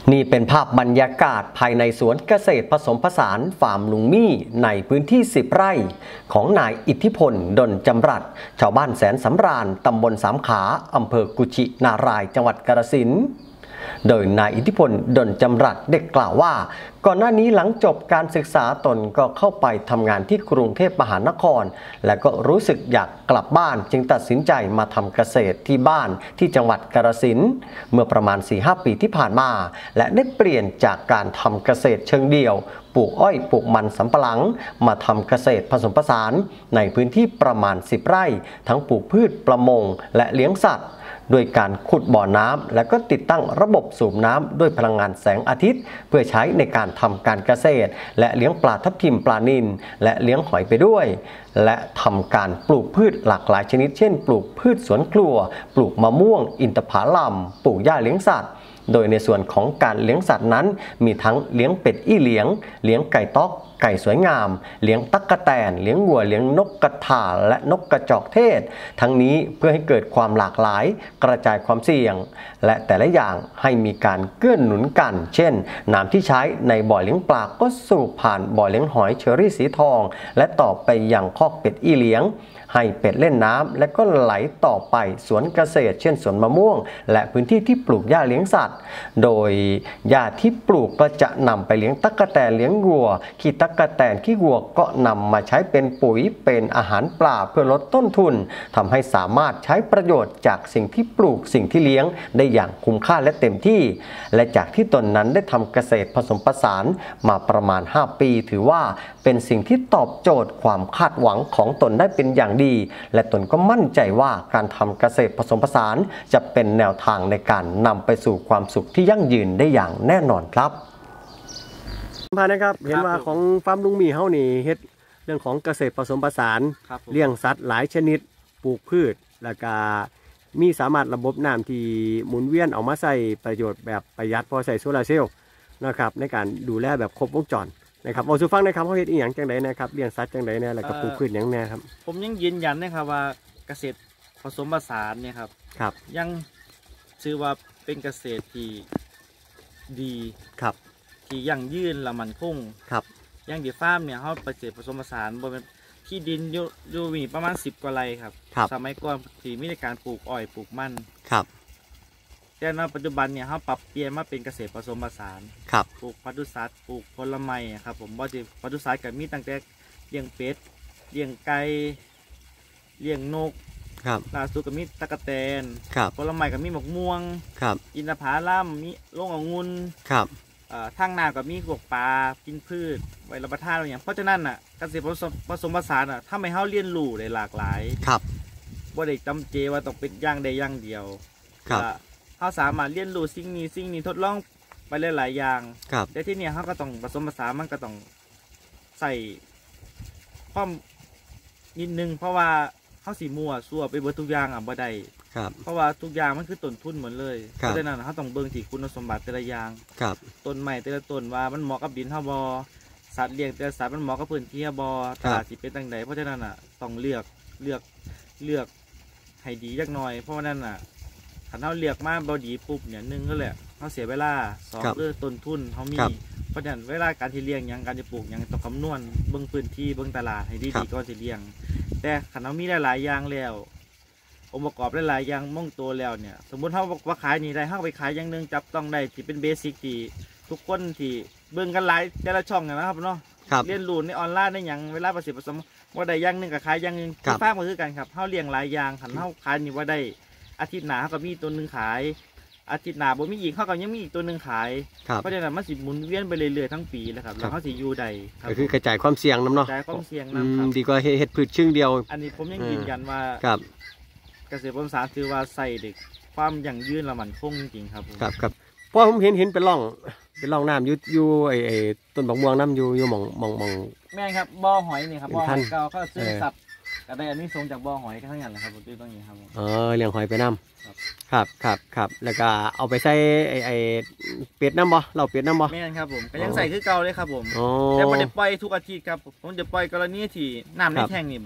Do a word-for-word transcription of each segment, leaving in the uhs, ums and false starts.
นี่เป็นภาพบรรยากาศภายในสวนเกษตรผสมผสานฟาร์มลุงมี่ในพื้นที่สิบไร่ของนายอิทธิพลดลจำรัดชาวบ้านแสนสำราญตำบลสามขาอำเภอกุชินารายจังหวัดกาฬสินธุ์โดยนายอิทธิพลดลจำรัดได้กล่าวว่าก่อนหน้านี้หลังจบการศึกษาตนก็เข้าไปทำงานที่กรุงเทพมหานครและก็รู้สึกอยากกลับบ้านจึงตัดสินใจมาทำเกษตรที่บ้านที่จังหวัดกาฬสินธุ์เมื่อประมาณ สี่ห้า ปีที่ผ่านมาและได้เปลี่ยนจากการทำเกษตรเชิงเดี่ยวปลูกอ้อยปลูกมันสำปะหลังมาทำเกษตรผสมผสานในพื้นที่ประมาณสิบไร่ทั้งปลูกพืชประมงและเลี้ยงสัตว์โดยการขุดบ่อน้ำและก็ติดตั้งระบบสูบน้ำด้วยพลังงานแสงอาทิตย์เพื่อใช้ในการทำการเกษตรและเลี้ยงปลาทับทิมปลานิลและเลี้ยงหอยไปด้วยและทำการปลูกพืชหลากหลายชนิดเช่นปลูกพืชสวนครัวปลูกมะม่วงอินทผลัมปลูกหญ้าเลี้ยงสัตว์โดยในส่วนของการเลี้ยงสัตว์นั้นมีทั้งเลี้ยงเป็ดอี้เลี้ยงเลี้ยงไก่ต๊อกไก่สวยงามเลี้ยงตั๊กแตนเลี้ยงวัวเลี้ยงนกกระทาและนกกระจอกเทศทั้งนี้เพื่อให้เกิดความหลากหลายกระจายความเสี่ยงและแต่ละอย่างให้มีการเกื้อหนุนกันเช่นน้ำที่ใช้ในบ่อเลี้ยงปลาก็สูบผ่านบ่อเลี้ยงหอยเชอรี่สีทองและต่อไปยังคอกเป็ดอี้เลี้ยงให้เป็ดเล่นน้ำและก็ไหลต่อไปสวนเกษตรเช่นสวนมะม่วงและพื้นที่ที่ปลูกหญ้าเลี้ยงสัตว์โดยหญ้าที่ปลูกก็จะนำไปเลี้ยงตั๊กแตนเลี้ยงวัวขี้ตั๊กแตนขี้วัวก็นำมาใช้เป็นปุ๋ยเป็นอาหารปลาเพื่อลดต้นทุนทำให้สามารถใช้ประโยชน์จากสิ่งที่ปลูกสิ่งที่เลี้ยงได้อย่างคุ้มค่าและเต็มที่และจากที่ตนนั้นได้ทำเกษตรผสมผสานมาประมาณห้าปีถือว่าเป็นสิ่งที่ตอบโจทย์ความคาดหวังของตนได้เป็นอย่างดีและตนก็มั่นใจว่าการทำเกษตรผสมผสานจะเป็นแนวทางในการนำไปสู่ความสุขที่ยั่งยืนได้อย่างแน่นอนครับพานะครับเห็นว่าของฟาร์มลุงมีเฮานี่เฮ็ดเรื่องของเกษตรผสมผสานเลี้ยงสัตว์หลายชนิดปลูกพืชแล้วก็มีสามารถระบบน้ำที่หมุนเวียนเอามาใส่ประโยชน์แบบประหยัดพอใส่โซลาร์เซลล์นะครับในการดูแลแบบครบวงจรนะครับเอาสู่ฟังนะครับเขาเฮ็ดอีหยังจังไดนะครับเลี้ยงสัตว์จังไดเนี่ยแล้วก็ปลูกพืชหยังแน่ครับผมยังยืนยันนะครับว่าเกษตรผสมผสานเนี่ยครับครับยังชื่อว่าเป็นเกษตรที่ดีครับที่ยั่งยืนและมั่นคงครับยังดีฟาร์มเนี่ยเขาเกษตรผสมผสานบนที่ดินอยู่อยู่มีประมาณสิบกว่าไร่ครับสมัยก่อนที่มีในการปลูกอ้อยปลูกมันครับแต่ในปัจจุบันเนี่ยเขาปรับเปลี่ยนมาเป็นเกษตรผสมผสานปลูกปศุสัตว์ปลูกผลไม้ครับผมว่าจะปศุสัตว์กับมีตั้งแต่เลี้ยงเป็ดเลี้ยงไก่เลี้ยงนกล่าสุดกับมีตะกะแตนผลไม้กับมีหมกม่วงอินทผลัมมีโล่งองุ่นทางนากับมีพวกปลากินพืชไว้รับประทานอะไรอย่างเพราะฉะนั้นอ่ะเกษตรผสมผสานอ่ะถ้าไม่เข้าเรียนรู้ได้หลากหลายว่าได้จำเจว่าต้องเป็นย่างใดย่างเดียวเขาสามารถเรียนรู้สิ่งนี้สิ่งนี้ทดลองไปหลายๆอย่างแต่ที่เนี่ยเขาก็ต้องผสมผสานมันก็ต้องใส่ความนิดนึงเพราะว่าเขาสีมัวซัวไปเบิดทุกอย่างอ่ะบ่ได้เพราะว่าทุกอย่างมันคือต้นทุนหมดเลยเพราะฉะนั้นเขาต้องเบิ่งที่คุณสมบัติแต่ละอย่างต้นใหม่แต่ละต้นว่ามันเหมาะกับดินเฮาบ่สัตว์เลี้ยงแต่สัตว์มันเหมาะกับพื้นที่บ่ตลาดสิเป็นจังไดเพราะฉะนั้นอ่ะต้องเลือกเลือกเลือกให้ดีจักหน่อยเพราะว่านั่นอ่ะถ้าเราเลือกมาบ่ดีปุ๊บเนี่ยหนึ่งก็แหละเขาเสียเวลาสองคือต้นทุนเขามีเพราะฉะนั้นเวลาการที่เลี้ยงยังการจะปลูกยังต้องคำนวณเบิ่งพื้นที่เบิ่งตลาดให้ดีดีก็จะเลี้ยงแต่ถ้าเรามีหลายๆอย่างแล้วองค์ประกอบหลายๆอย่างมุ่งตัวแล้วเนี่ยสมมุติเขาว่าขายนี่ได้เขาไปขายอย่างหนึ่งจับต้องได้ที่เป็นเบสิกที่ทุกคนที่เบิ่งกันหลายแต่ละช่องนะครับเนาะเรียนรู้ในออนไลน์ในอย่างเวลาประสิทธิ์ผสมว่าได้อย่างหนึ่งกับขายอย่างหนึ่งคือฟ้ามาคือกันครับเขาเลี้ยงหลายอย่างขันเขาขายนี่ว่าได้อาทิตย์หนาเขาก็มีตัวหนึ่งขายอาทิตย์หนาบ่มีอีกเขาก็ยังมีอีกตัวหนึ่งขายเพราะฉะนั้นมันสิหมุนเวียนไปเรื่อยๆทั้งปีเลยครับแล้วเขาสิอยู่ใดก็คือกระจายความเสี่ยงน้ำเนาะกระจายความเสี่ยงน้ำดีกว่าเห็ดพืชชึ่งเดียวอันนี้ผมยังยืนยันว่าเกษตรผสมผสานคือว่าใส่เด็กความยั่งยืนและมั่นคงจริงๆครับครับครับเพราะผมเห็นเห็นเป็นร่องเป็นร่องน้ำอยู่อยู่ไอ้ไอ้ต้นบักม่วงน้ำอยู่อยู่มองมองมองแม่ครับบ่อหอยนี่ครับบ่อหอยเก่าเขาซื้อสับก็ได้อันนี้ส่งจากบ่อหอยทั้งนั้นเลยครับผมตื้อตรงนี้ครับเออเลี้ยงหอยไปน้ำครับครับครับแล้วก็เอาไปใส่ไอ้ไอ้เป็ดน้ำบ่เราเป็ดน้ำบ่แม่ครับผมก็ยังใส่คือเก่าเลยครับผมแต่ไม่ได้ปล่อยทุกอาทิตย์ครับผมจะปล่อยกรณีที่น้ำในแท่งนี่เบิด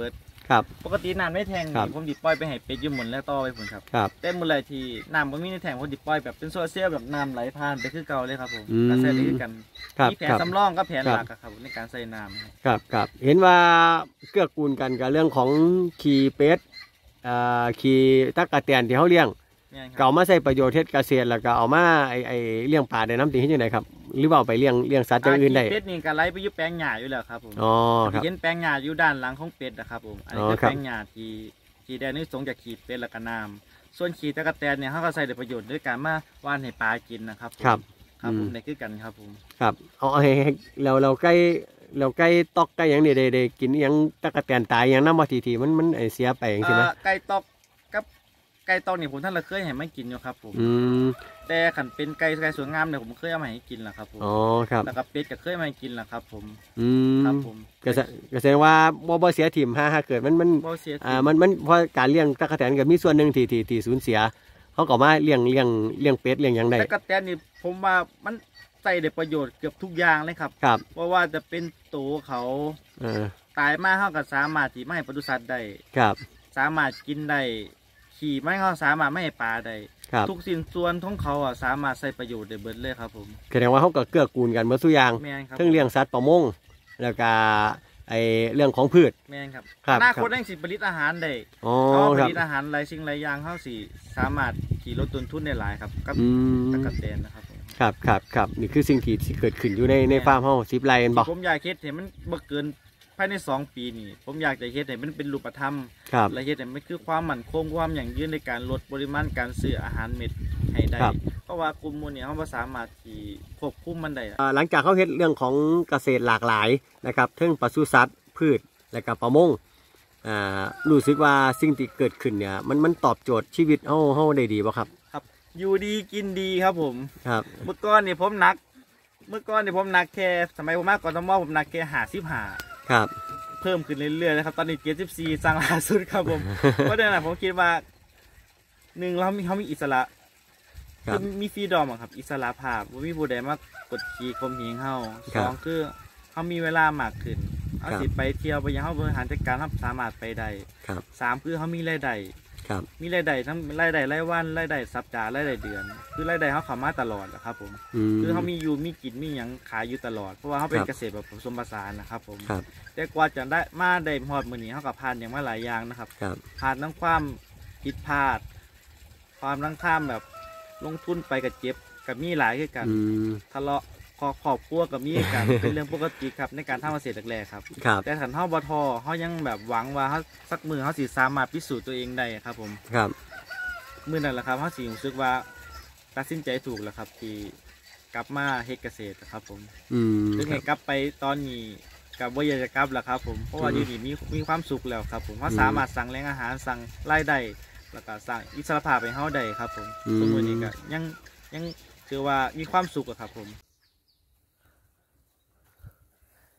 ครับปกติน้ำในแทงครับผมดิปล่อยไปให้เป็ดอยู่หมุนแล้วต่อไปผมครับครับแต่เมื่อไรที่น้ำบ่มีในแทงผมดิปล่อยแบบเป็นโซเชียลแบบน้ำไหลผ่านไปคือเก่าเลยครับผมอืมการใส่ได้คือกันครับมีแผนครับสำรองกับแผนครับหลักอะครับในการใส่น้ำครับครับครับเห็นว่าเกื้อกูลกันกับเรื่องของขี่เป็ดอ่าขี่ตั๊กแตนที่เขาเลี้ยงเนี่ยคก็รับเอามาใช้ประโยชน์เทศเกษตรแล้วก็เอามาไอไอเลี้ยงปลาในน้ำตีให้ยังไงครับหรือว่าเอาไปเลี้ยงเลี้ยงสัตว์อย่างอื่นได้เป็ดนี่ก็ไหลไปอยู่แปลงหญ้าอยู่แล้วครับผมอ๋อครับเห็นแปลงหญ้าอยู่ด้านหลังของเป็ดนะครับผมอันนี้อ๋อคือครับแปลงหญ้าที่ที่แดนนี่สงจากขีดเป็ดแล้วก็น้ำส่วนขีดตะกะแตนเนี่ยเขาก็ใส่ในประโยชน์ด้วยการมาว่านให้ปลากินนะครับผมครับครับผมอืมในคือกันครับผมครับเอาเอาให้ให้เราเราใกล้เราใกล้ตอกใกล้หยังนี่ได้ได้กินอิหยังตั๊กแตนตายอิหยังน้ำมาทีทีมันมันไอเสียไปอย่างใช่ไหมเอ่อไก่ตอกกับไก่ตอกเนี่ยผมท่านละเคยให้มันกินอยู่ครับผมอืมแต่ขันเป็นไก่ไก่สวยงามเนี่ยผมเคยเอามาให้กินแหละครับผมอ๋อครับแล้วก็เป็ดก็เคยเอามาให้กินแหละครับผมอืมครับผมก็แสก็แสดงว่าบ่บ่เสียถิ่มห้าห้าเกิดมันมันบ่เสียอ่ามันมันเพราะการเลี้ยงตั๊กแตนก็มีส่วนหนึ่งที่ที่ที่สูญเสียเขาก็มาเลี้ยงเลี้ยงเลี้ยงเป็ดเลี้ยงหยังได้ตะกะแตนนี่ผมว่ามันใส่ได้ประโยชน์เกือบทุกอย่างเลยครับครับเพราะว่าจะเป็นตัวเขาเออตายมาเขาก็สามารถที่ไม่ให้ปศุสัตว์ได้ครับสามารถกินได้ขี่ไม่เขาสามารถไม่ให้ปลาได้ครับทุกสิ่งส่วนของเขาอ่ะสามารถใส่ประโยชน์ได้เบิดเลยครับผมแสดงว่าเขาก็เกื้อกูลกันเมื่อสุอย่างแม่นครับทั้งเลี้ยงสัตว์ประมงแล้วก็ไอเรื่องของพืชแม่นครับครับอนาคตครับได้สิผลิตอาหารได้อ๋อเขาผครับลิตอาหารหลายสิ่งหลายอย่างเขาสิสามารถขี่ลดต้นทุนได้หลายครับกับอืมตะกะแตนนะครับผมครับครับครับนี่คือสิ่งที่ที่เกิดขึ้นอยู่ในในฟาร์มเฮาสิบไร่เห็นบ่ผมอยากเฮ็ดให้มันบ่เกินภายในสองปีนี่ผมอยากจะเฮ็ดให้มันเป็นรูปธรรมครับและเฮ็ดให้มันคือความมั่นคงความยั่งยืนในการลดปริมาณการซื้ออาหารเม็ดให้ได้ครับเพราะว่ากลุ่มหมู่นี้เขาบ่สามารถที่ควบคุมมันได้อะอ่าหลังจากเขาเฮ็ดเรื่องของเกษตรหลากหลายนะครับทั้งปศุสัตว์พืชและก็ประมงอ่ารู้สึกว่าสิ่งที่เกิดขึ้นเนี่ยมันมันตอบโจทย์ชีวิตเฮาเฮาได้ดีบ่ครับครับอยู่ดีกินดีครับผมครับเมื่อก่อนนี่ผมหนัก เมื่อก่อนนี่ผมหนักแค่สมัยผมมากกอนทมผมหนักแค่ห้าสิบห้าครับเพิ่มขึ้นเรื่อยๆนะครับตอนนี้เจ็ดสิบสี่สั่งล่าสุดครับผม เพราะฉะนั้นผมคิดว่าหนึ่งเรามีเขามีอิสระครับคือมีฟรีดอมอะครับอิสระภาพว่ามีผู้ใดมากดขี่ข่มเหงเฮาคสรับองคือเขามีเวลามากขึ้นเอาครับสิไปเที่ยวไปยังเขาบริหารจัดการเขาสามารถไปได้ครับสามคือเขามีรายได้ครับมีรายได้ทั้งรายได้รายวันรายได้สัปดาห์รายได้เดือน คือรายได้เขาเข้ามาตลอดนะครับผมอืมคือเขามีอยู่มีกินมีหยังขายอยู่ตลอดเพราะว่าเขาเป็นครับเกษตรแบบผสมผสานนะครับผมครับแต่กว่าจะได้มาได้หอดมือนี้เขากับผ่านอย่างมาหลายอย่างนะครับครับผ่านทั้งความผิดพลาด ความทั้งข้ามแบบลงทุนไปกับเจ็บกับมีหลายคือกันอืมทะเลาะขอขอบครัวกับมีกัน เป็นเรื่องปกติครับในการทำเกษตรแรกๆครับครับแต่ขันเท่าบทอเขายังแบบหวังว่าเขาสักมือเขาสิสามารถพิสูจน์ตัวเองได้ครับผมครับมือนั่นแหละครับเขาสิรู้สึกว่าตัดสินใจถูกแล้วครับที่กลับมาเฮ็ดเกษตรครับผมอืมถึงคให้รับกลับไปตอนนี้กับว่าอยากจะกลับแล้วครับผมเพราะว่าอืมอยู่นี่มีมีความสุขแล้วครับผมเขาอืมสามารถสั่งแรงอาหารสั่งรายได้แล้วก็สั่งอิสรภาพให้เขาได้ครับผมอืมสมมตินี้ก็ยังยังถือว่ามีความสุขอะครับผม